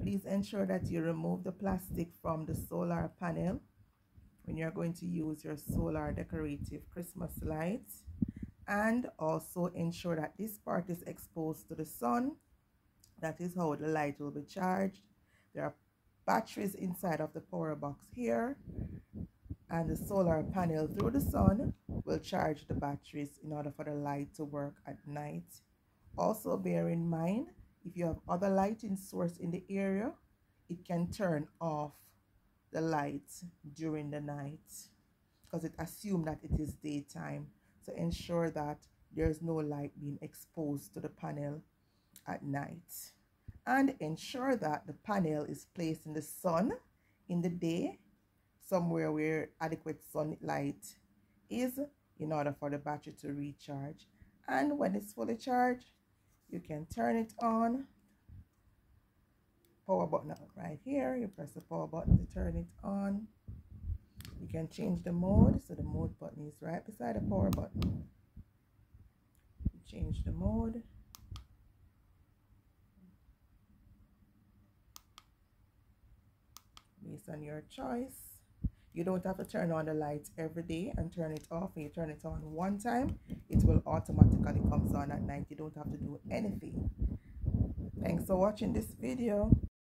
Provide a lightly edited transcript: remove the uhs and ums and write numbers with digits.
Please ensure that you remove the plastic from the solar panel when you're going to use your solar decorative Christmas lights, and also ensure that this part is exposed to the sun. That is how the light will be charged. There are batteries inside of the power box here, and the solar panel through the sun will charge the batteries in order for the light to work at night. Also bear in mind, if you have other lighting source in the area, it can turn off the lights during the night because it assumes that it is daytime. So ensure that there's no light being exposed to the panel at night, and ensure that the panel is placed in the sun in the day, somewhere where adequate sunlight is, in order for the battery to recharge. And when it's fully charged, you can turn it on. Power button right here, you press the power button to turn it on. You can change the mode, so the mode button is right beside the power button. You change the mode. Based on your choice. You don't have to turn on the lights every day and turn it off. When you turn it on one time, it will automatically come on at night. You don't have to do anything. Thanks for watching this video.